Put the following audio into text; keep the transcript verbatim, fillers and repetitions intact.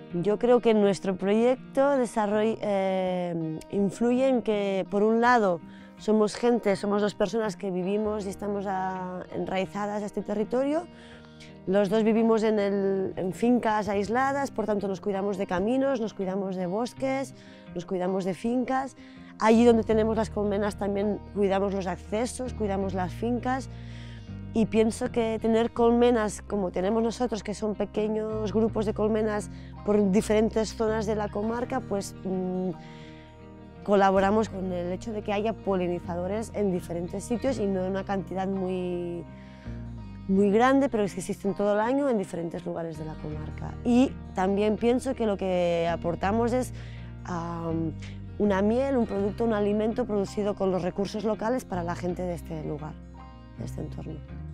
Yo creo que nuestro proyecto desarroll, eh, influye en que, por un lado, somos gente, somos dos personas que vivimos y estamos a, enraizadas a este territorio. Los dos vivimos en, el, en fincas aisladas, por tanto nos cuidamos de caminos, nos cuidamos de bosques, nos cuidamos de fincas. Allí donde tenemos las colmenas también cuidamos los accesos, cuidamos las fincas. Y pienso que tener colmenas como tenemos nosotros, que son pequeños grupos de colmenas por diferentes zonas de la comarca, pues mmm, colaboramos con el hecho de que haya polinizadores en diferentes sitios y no en una cantidad muy, muy grande, pero es que existen todo el año en diferentes lugares de la comarca. Y también pienso que lo que aportamos es um, una miel, un producto, un alimento producido con los recursos locales para la gente de este lugar, de este entorno.